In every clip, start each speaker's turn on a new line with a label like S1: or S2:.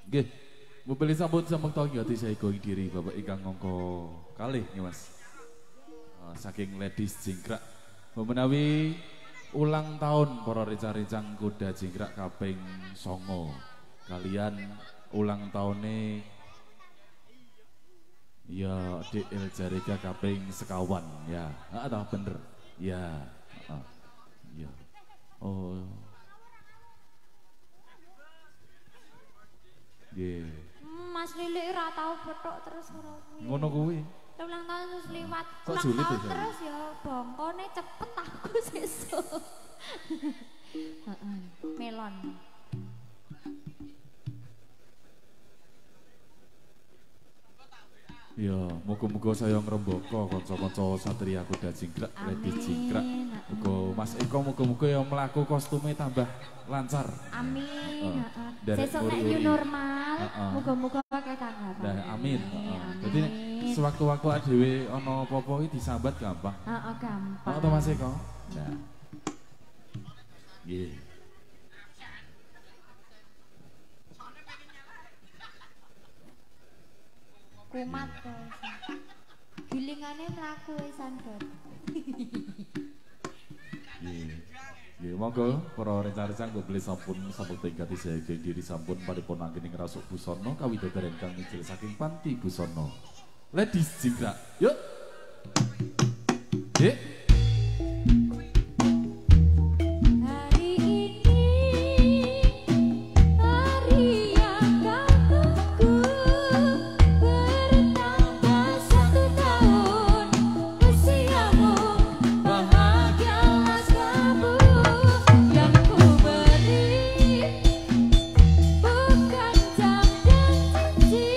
S1: Nggih. Mobil sambut sambung togi hati saya going diri Bapak Ikang ngongko kalih nih Mas. Saking ladies jingkrak menawi ulang tahun para rencang-rencang kuda jingkrak kaping 9 kalian ulang tahunnya ya DL Jarika kaping sekawan ya ada bener ya ya oh yeah.
S2: Mas Lili ra tau petok terus
S1: ngono kuwi
S2: ulang tahun terus liwat
S1: kok
S2: ulang
S1: sulit
S2: tahun
S1: ya
S2: terus ya bongkone cepet aku sesuk melon
S1: ya muga-muga saya ngrembaka kanca-kanca satria kuda jingkrak lady jingkrak muga Mas Eko muga-muga ya mlaku kostume tambah lancar
S2: amin
S1: dari
S2: sesuk nek new normal muga-muga akeh tanggapan
S1: nah amin jadi sewaktu-waktu dhewe ana apa-apa iki disambat gampang
S2: gampang
S1: to Mas Eko nah nggih
S2: kumat gilingane mlaku wis sandot
S1: nggih monggo para rencang-rencang kok beli sampun sampun tingkat saya diri sampun paripun angin ngrasuk busana kawidadan kang ngijil saking panti busana ladies jingkrak yuk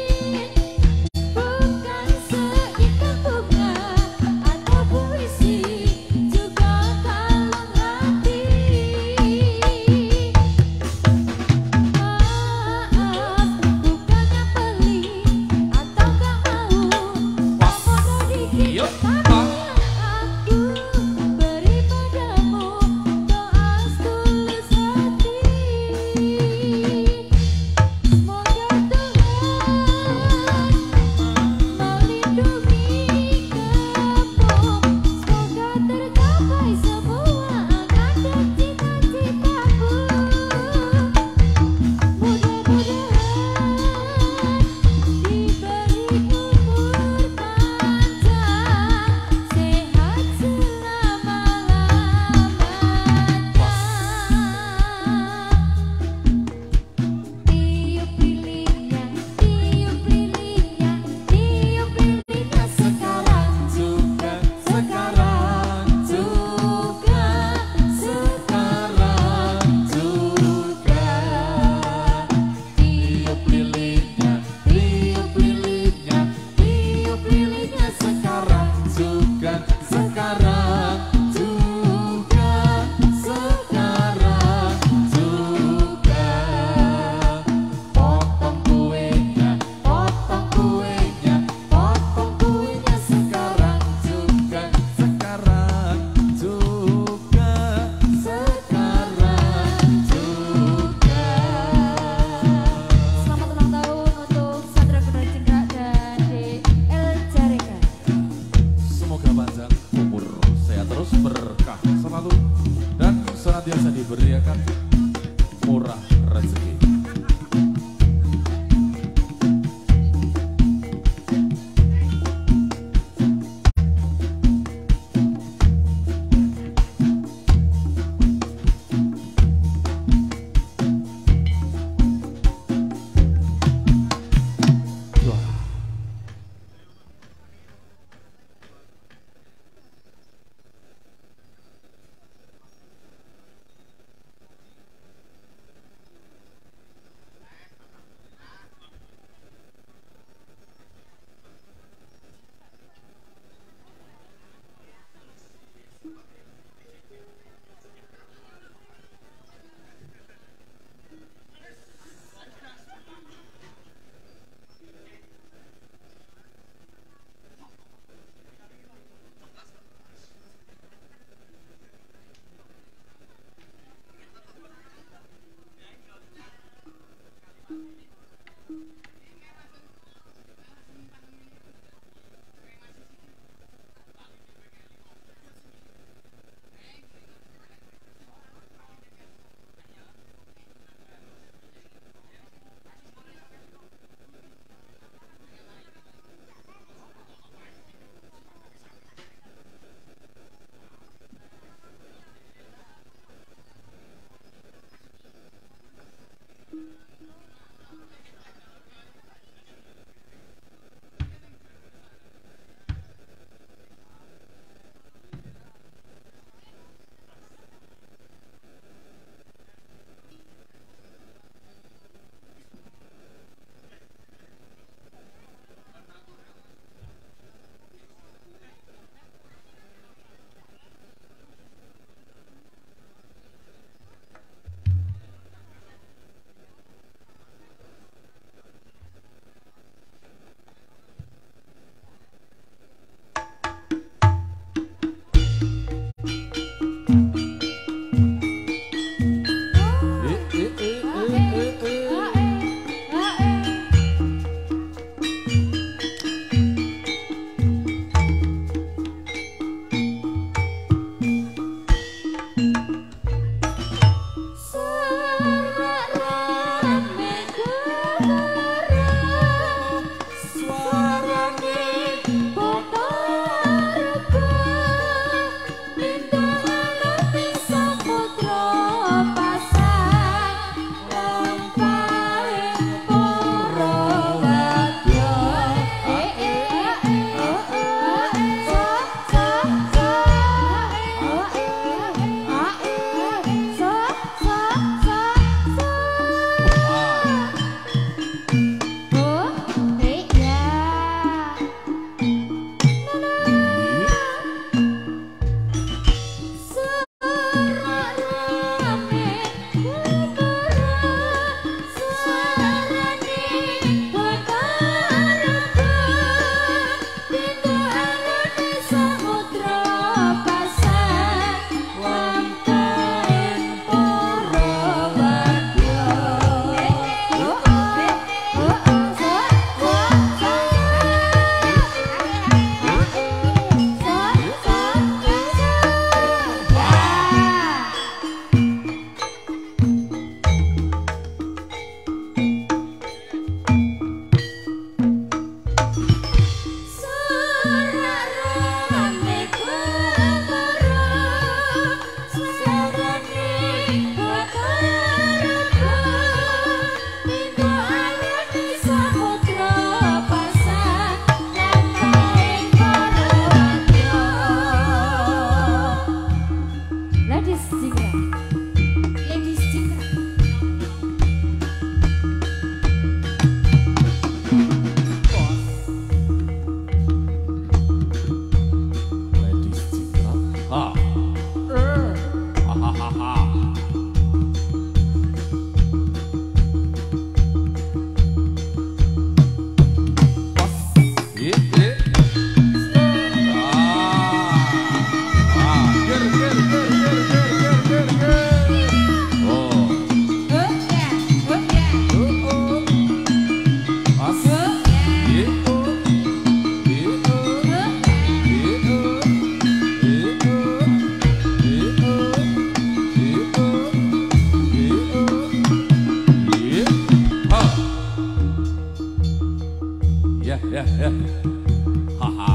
S2: Bukan seikat bunga atau puisi
S1: ya, ya. Haha.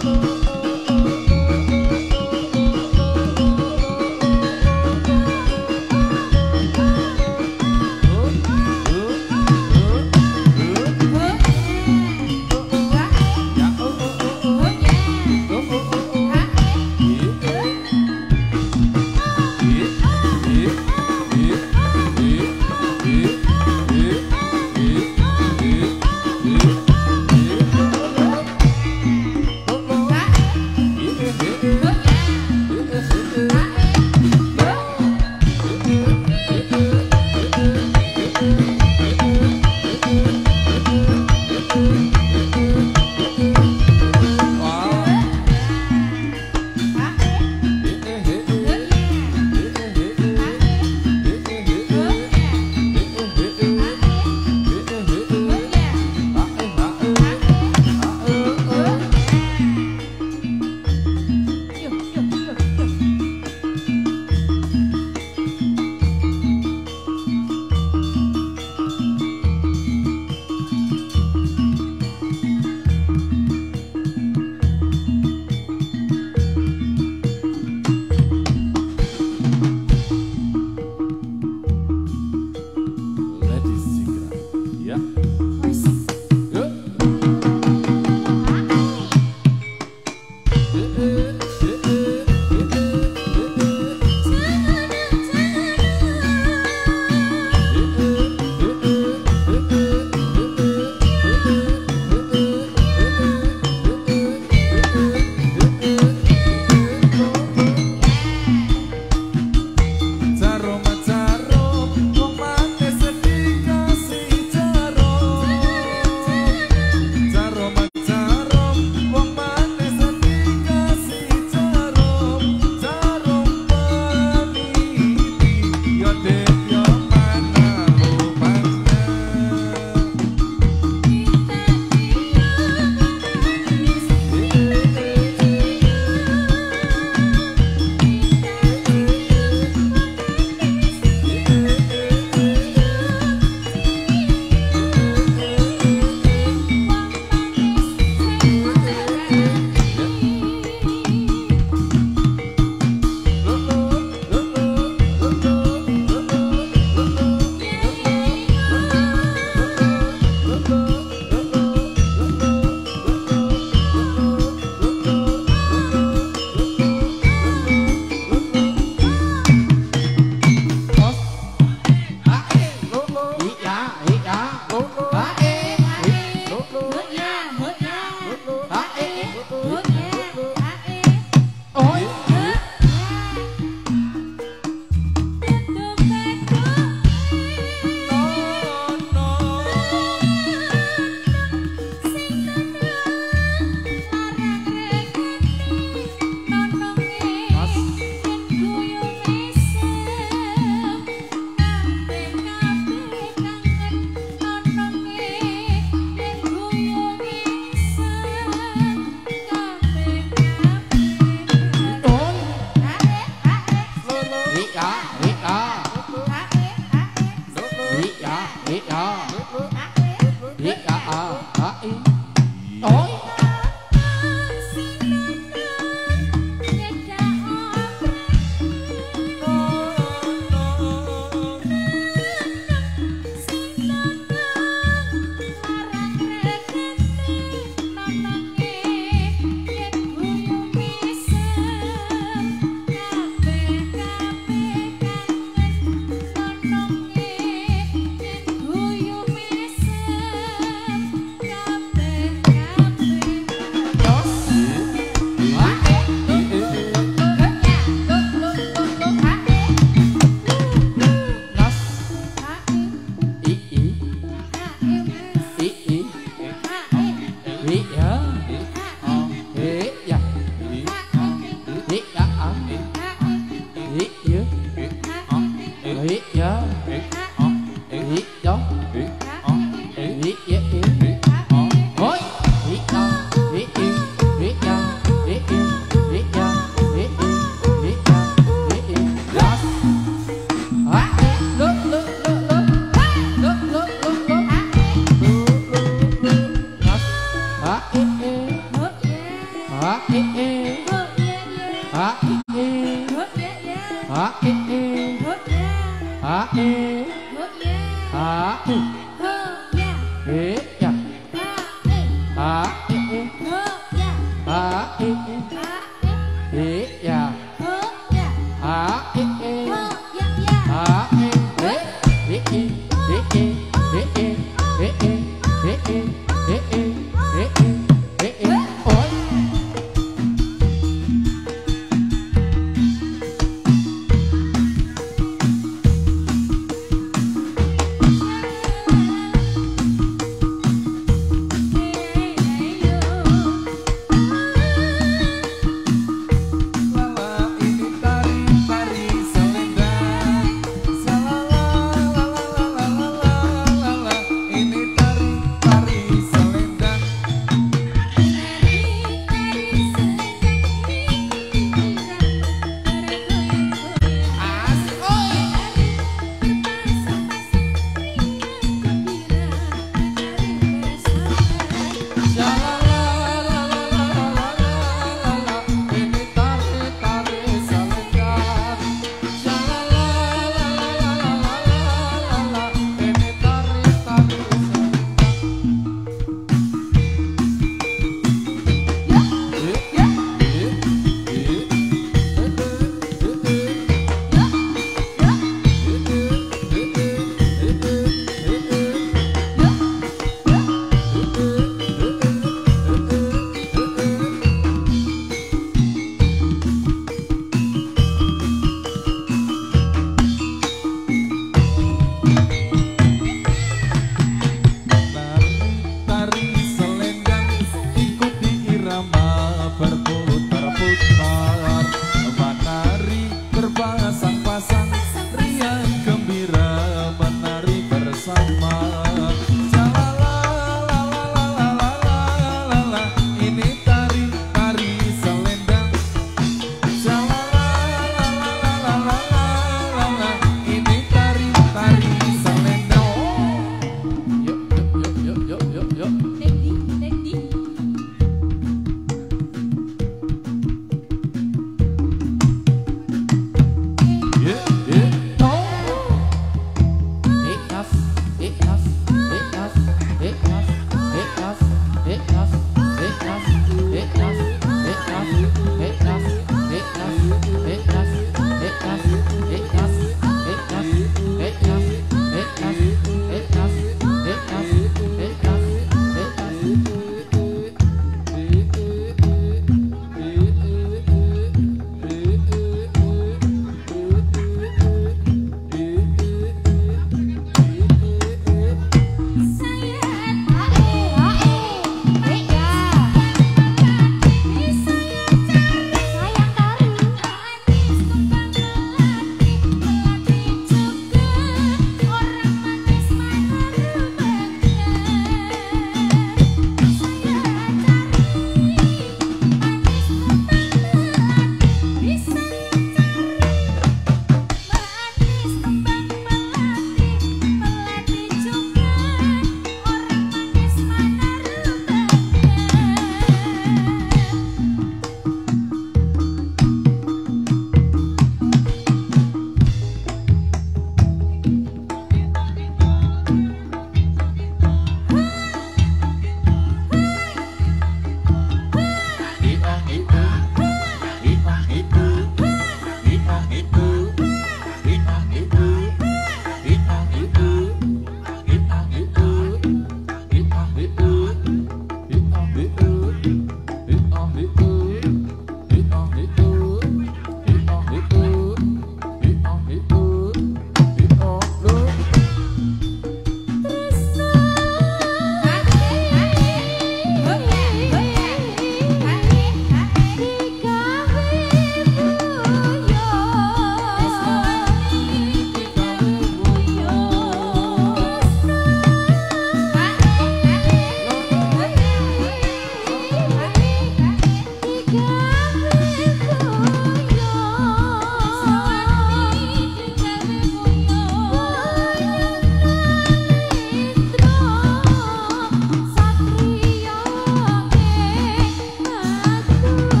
S2: Satria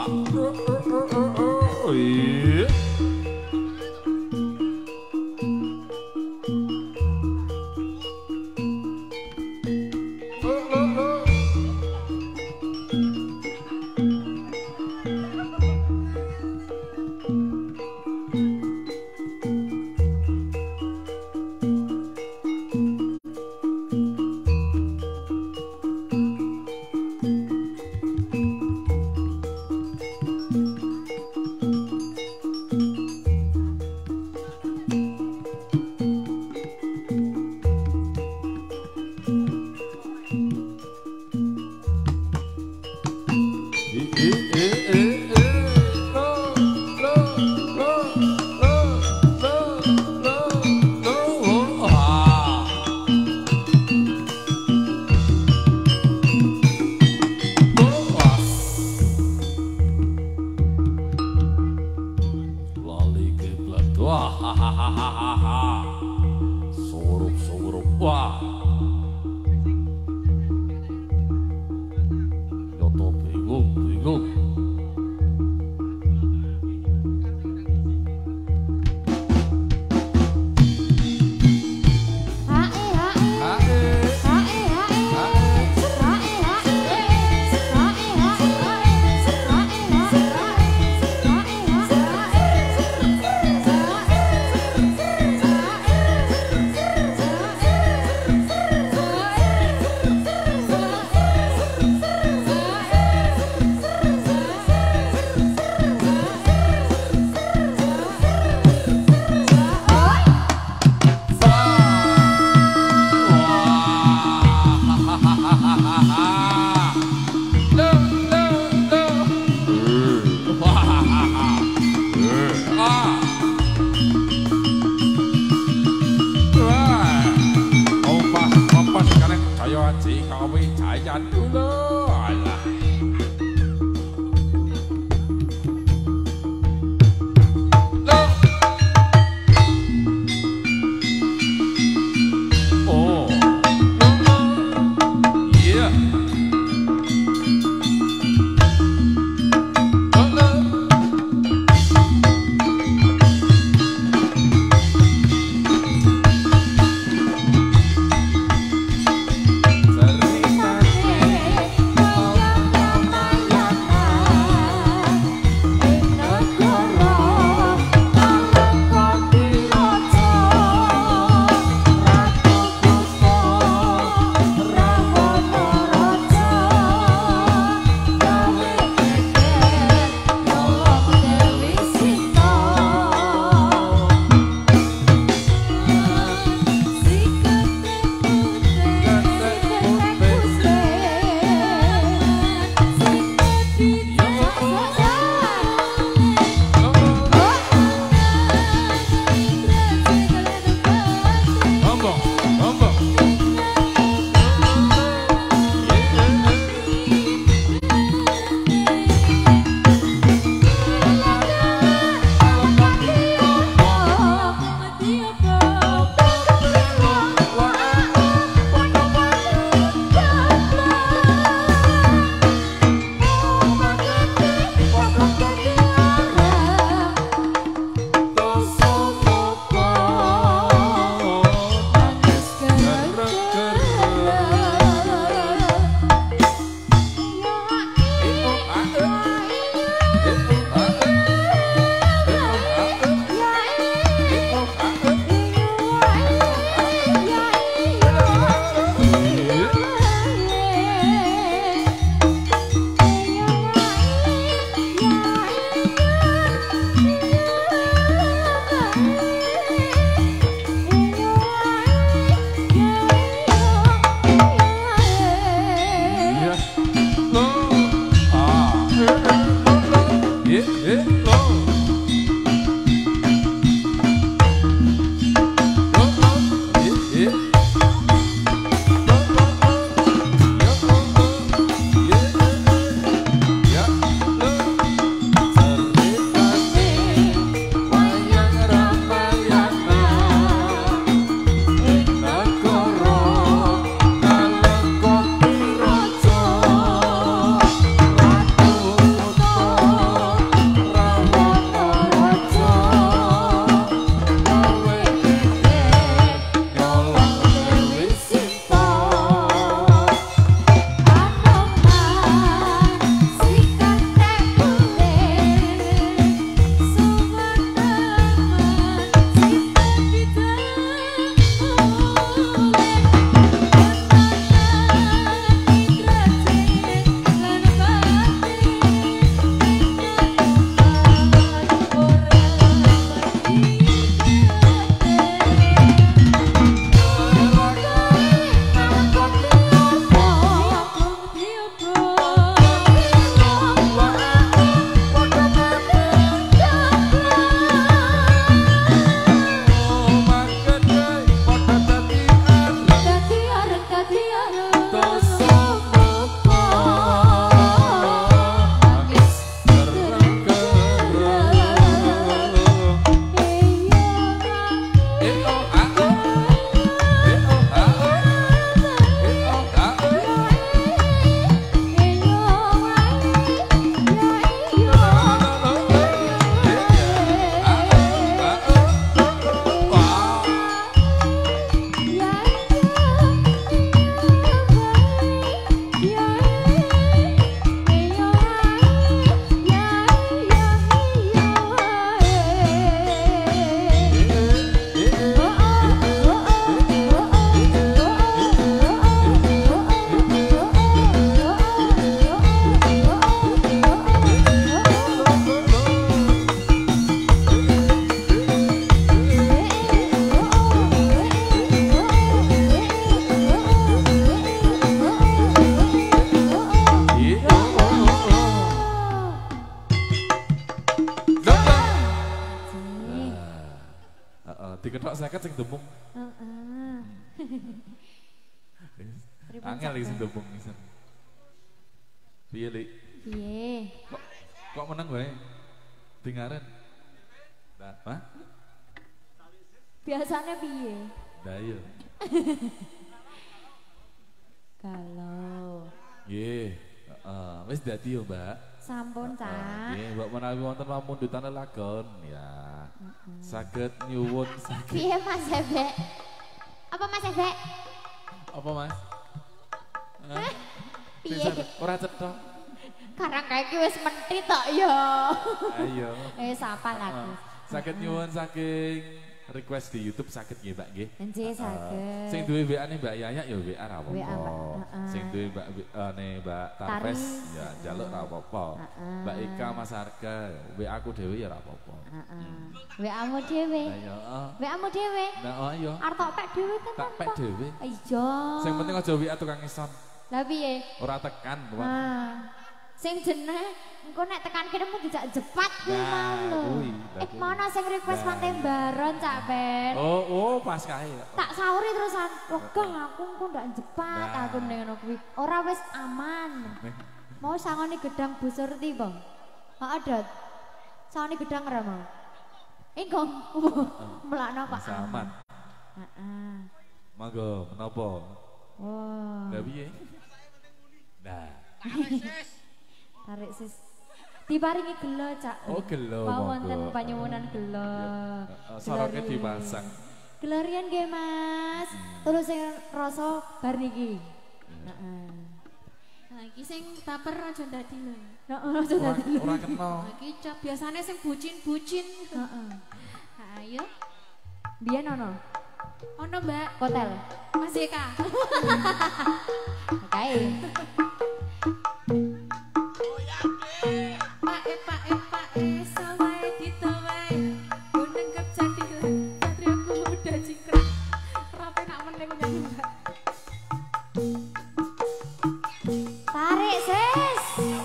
S3: Ratu
S1: diketok 50 sing dempung.
S2: Heeh.
S1: Angel iki sing dempung pisan. Piye, Lik?
S2: Piye?
S1: Kok menang wae? Dengaran. Nah, Hah?
S2: Biasanya piye?
S1: Lah iya.
S2: Kalau
S1: Nggih, wis dadi yo, Mbak.
S2: sampun, Cak.
S1: Nggih, Mbak menawi wonten pamundutan lelagon ya. Saged nyuwun saged.
S2: Piye Mas Ebek? Apa Mas Ebek?
S1: Apa, Mas? Hah?
S2: Piye?
S1: Ora cetok.
S2: Karang kayak wis menthi tok ya.
S1: Ayo.
S2: Sapa lagu?
S1: Saged nyuwun saking request di YouTube sakit nggih Mbak nggih.
S2: Nggih saged.
S1: Sing duwe WA-ne Mbak Yaya ya WA ra
S2: WA,
S1: apa-apa.
S2: Mbak.
S1: Sing duwe Mbak Tarves ya njaluk ra apa-apa. Mbak Ika Mas Arga WA aku dhewe ya ra apa-apa.
S2: WA-mu dhewe.
S1: Lah ya.
S2: WA-mu dhewe.
S1: Nah iya.
S2: Arep tok pek dhewe kan.
S1: Tak pek dhewe.
S2: Iya.
S1: Sing penting aja WA tukang ison.
S2: Lah piye?
S1: Ora tekan, Pak.
S2: Sing jeneng engko nek tekan kene mung dijak jepat kuwi
S1: Nah,
S2: mau
S1: kuwi,
S2: lho.
S1: lah kuwi.
S2: Mana sing request Pantai Baron Cak Ben.
S1: Oh, pas kae.
S2: Tak sauri terusan. Wegah aku engko ndak jepat
S1: Nah.
S2: aku ning ngono kuwi. Ora wis aman. Mau sangoni gedang Bu Surti, Bang. Heeh, Dot. Sangoni gedang ora mau. Engko melakno kok
S1: Aman.
S2: Heeh.
S1: Monggo, menapa?
S2: Wah.
S1: Lah piye? Nah.
S2: Tarik sis. Diparingi gelo, Cak.
S1: Oh, gelo,
S2: Mau
S1: monggo.
S2: wonten panyuwunan gelo.
S1: Soroknya
S2: Gelo riyen.
S1: dipasang.
S2: Gelo riyen nggih, Mas. Terus sing rasa bar niki. Heeh.
S3: Nah, iki sing baper aja ndadi lho.
S2: Heeh, aja dadi.
S1: Ora kena.
S3: Nah, iki biasane sing bucin-bucin.
S2: Heeh.
S3: Nah, ayo.
S2: Biyen ono
S3: Ono, Mbak.
S2: hotel.
S3: Mas Eka.
S2: Kae.
S3: Pak, sawae ditawae. Gunung kejadilan. Satriaku udah cingkrang. Rapi nak meneng nyanyi, Mbak.
S2: Tarik sis.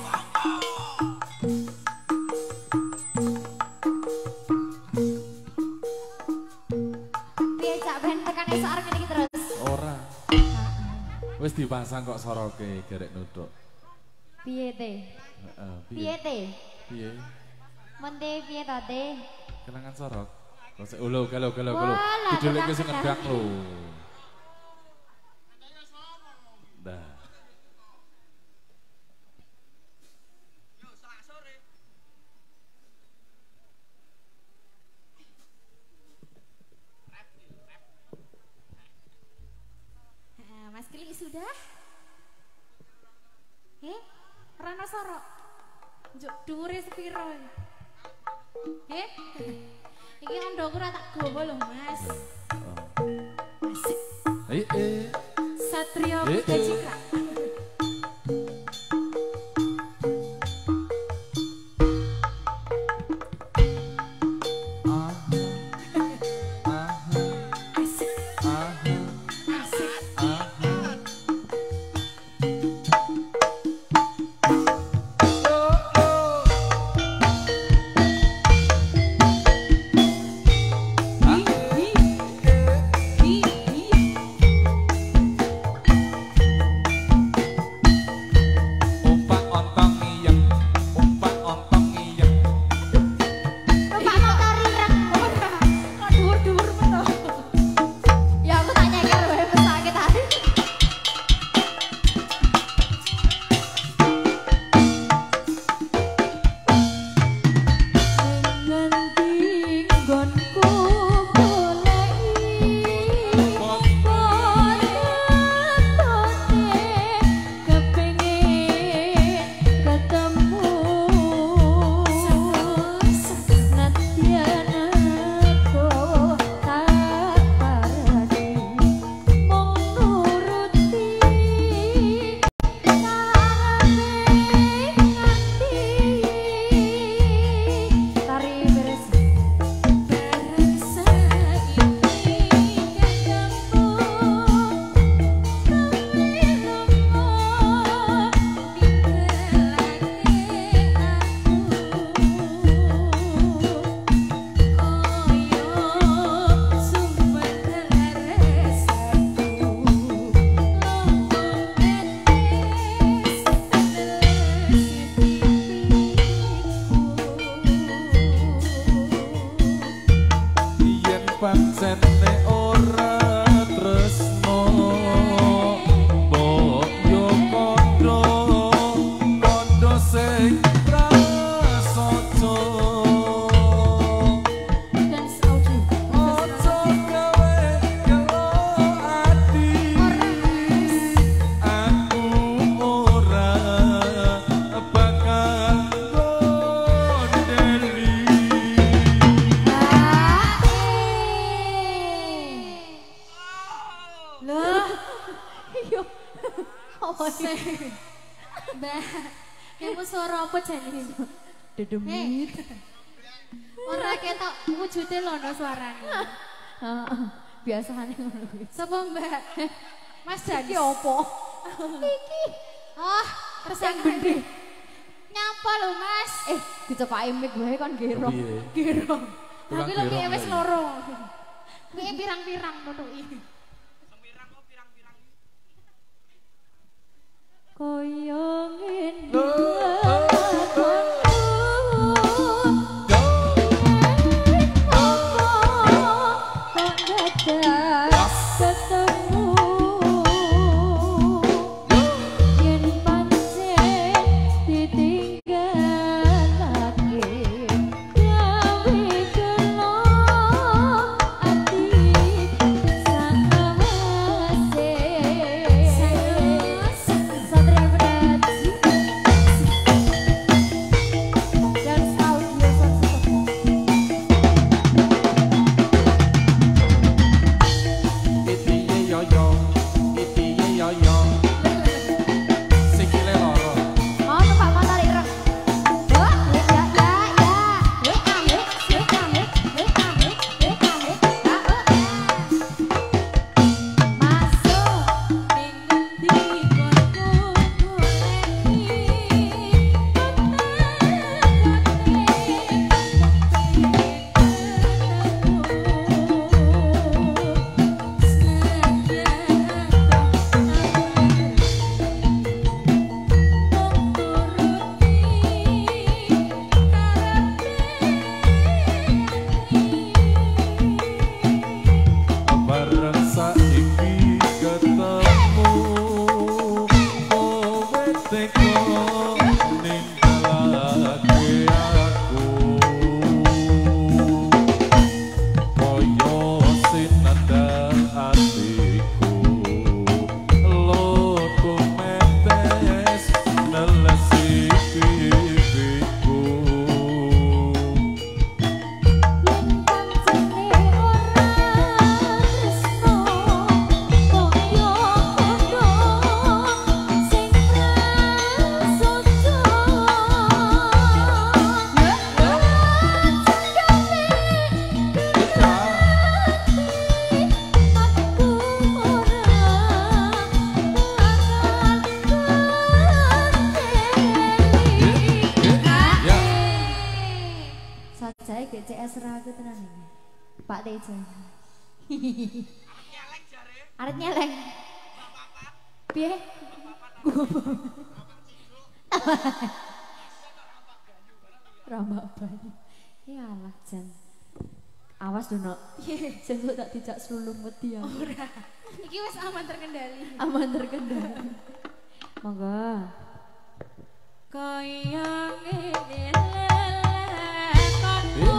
S2: Piye Cak Ben tekan esuk arep iki terus.
S1: Ora. Wis dipasang kok soroke gerek nuthuk.
S2: Piye te?
S1: Heeh,
S2: Piye te?
S1: Piye?
S2: Monte piye to te?
S1: Kenangan sorok. Kok ulo galo.
S2: Walah,
S1: Didoleke
S2: gedang,
S1: sing ngedang lho. Dah.
S3: Mas Kili sudah? Rano sorok. Njuk dhuwure sepiro? Iki ondokku ora tak gawa lho, Mas. Asik. Satrio Buta Cingkrang. Asik. Mbak, kamu suara apa jane?
S2: Dedemit.
S3: Ora ketok wujude lono suarane.
S2: Heeh. Biasane ngono kuwi.
S3: Sapa Mbak? Mas Jan.
S2: Iki opo? Iki.
S3: Oh, resang gede. Nyapa lho Mas?
S2: Dicekake mic wae kon gero.
S1: Piye?
S3: Gero.
S1: Kurang
S3: Tapi lho
S1: gero,
S3: wis
S1: Mbak.
S3: loro. Kuwi pirang-pirang nutuki.
S2: Koyo ngene. CS ragu tenan ini. Pak Tejo. Arep nyeleng. Piye? Rambak banyu. Ya Allah, Jan. Awas dono. Sesuk tak dijak sulung wedi ya.
S3: Ora. Iki wis aman terkendali.
S2: Aman terkendali. Monggo.
S3: Kaya ngene lelekonmu.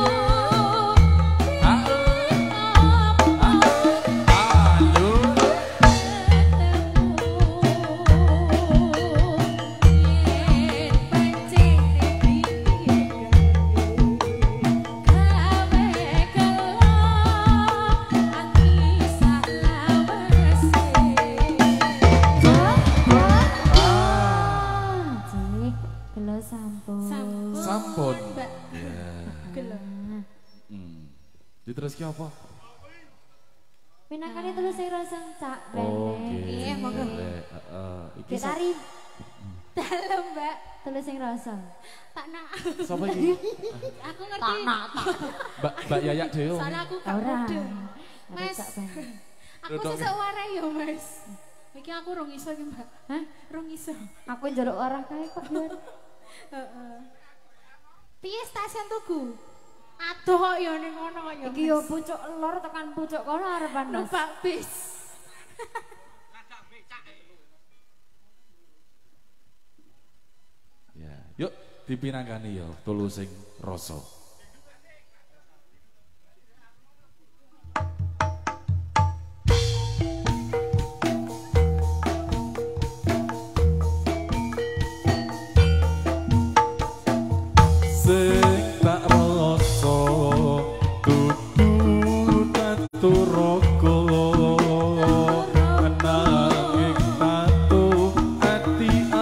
S1: Sampun.
S3: Ya. Gelo.
S1: Diteruski apa?
S2: Minangkane terus sing rasang cak
S1: Oh,
S2: rene.
S3: Iya, monggo.
S1: Iki
S2: Tari
S3: Dalem, Mbak.
S2: terus sing rasang.
S3: Tak nak.
S1: sapa iki?
S3: Aku ngerti.
S2: Tak nak.
S1: Mbak Yayak dhewe.
S3: Soalnya aku gak
S2: Ora.
S3: mudeng.
S2: Ada
S3: Mas.
S2: cak ben.
S3: Aku sesuk warai ya, Mas. Iki aku rong iso iki, Mbak.
S2: Hah?
S3: Rong iso.
S2: Aku njaluk ora kae kok Bion.
S3: Heeh. Piye stasiun Tugu? Aduh kok ya ning ngono kok ya.
S2: Iki yo pucuk lor tekan pucuk kono arepan Mas.
S3: numpak bis.
S1: Ya, yuk dipinangkani ya telu sing rasa. Sing tak rasa dudu naturaka nanging tatu ati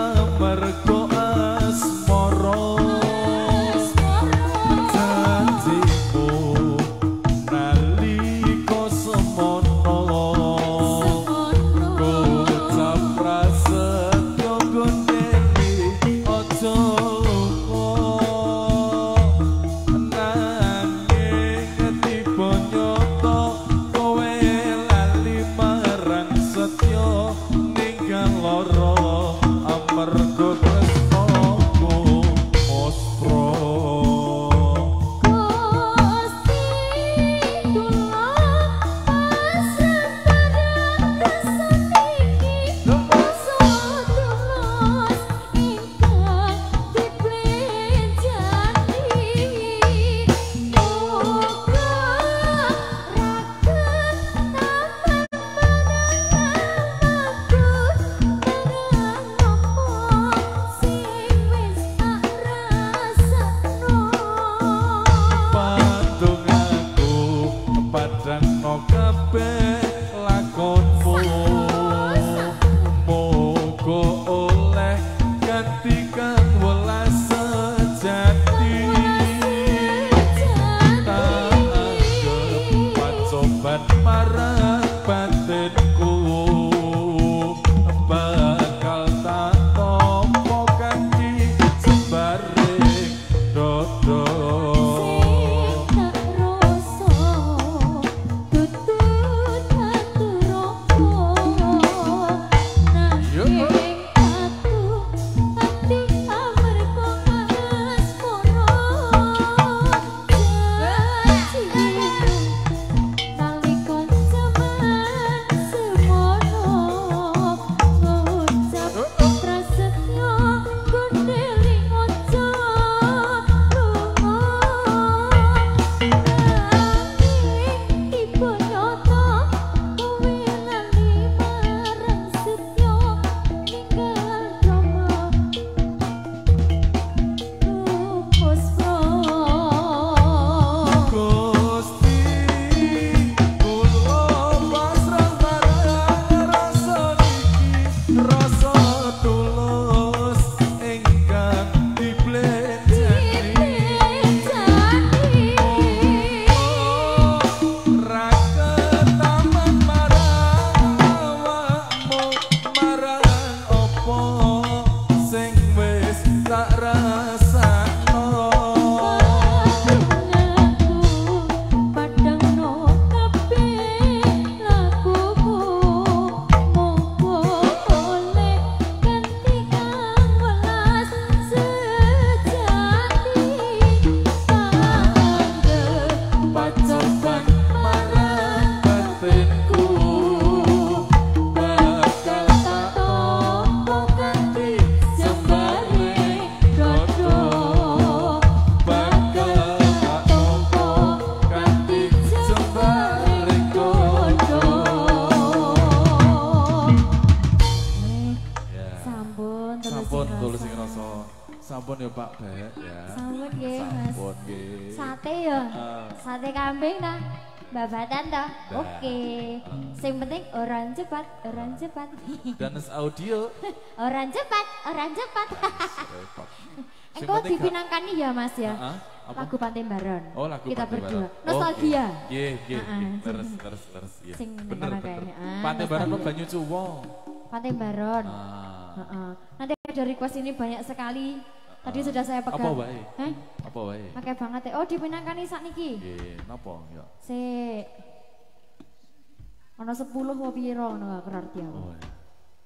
S1: Bek ya.
S2: Sampun nggih, Mas.
S1: Sampun nggih.
S2: Sate ya. Sate kambing ta. Babatan ta.
S1: Dah.
S2: Oke. Sing penting orang cepat, orang cepat.
S1: Danes audio.
S2: Orang cepat, orang cepat.
S1: Repot. Sing
S2: Engkau
S1: penting
S2: dipinangkan ya Mas ya.
S1: Apa?
S2: Lagu Pantai Baron.
S1: Oh, lagu
S2: kita
S1: Pantai
S2: berdua.
S1: Baron.
S2: Nostalgia.
S1: Nggih, nggih, leres, iya.
S2: Sing
S1: Bener,
S2: ngono
S1: bener.
S2: kae. Ah,
S1: Pantai Baron apa
S2: nostalgia.
S1: Banyu Cuwo?
S2: Pantai Baron.
S1: Ah.
S2: Nanti ada request ini banyak sekali. Tadi sudah saya pegang.
S1: Apa wae?
S2: Hah?
S1: Apa wae?
S2: Pakai banget ya. Oh, dipinangkan sak niki.
S1: Nggih, napa ya?
S2: Sik. Ana 10 apa piro ngono gak kerarti aku.
S1: Oh. Ya.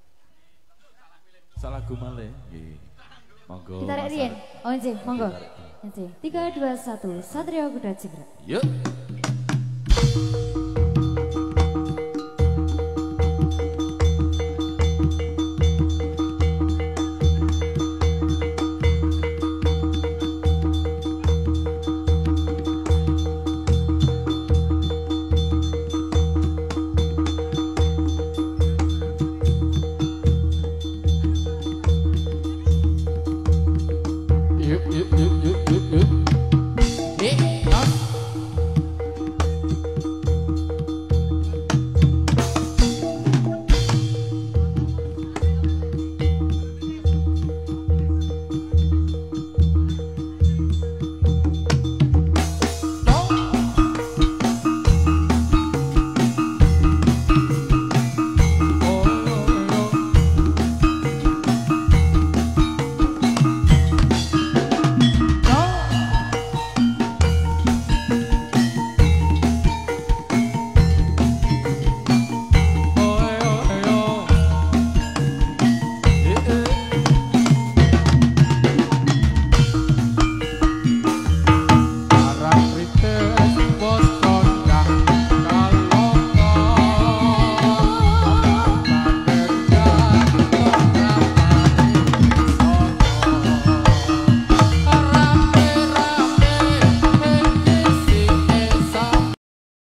S1: Salah gu malih. Nggih. Monggo.
S2: Kita rek
S1: Mas
S2: riyen.
S1: Arif.
S2: Oh, nggih, monggo.
S1: Kita rek.
S2: Nggih. 3 2 1. Satrio Kuda Jingkrak.
S1: Yuk.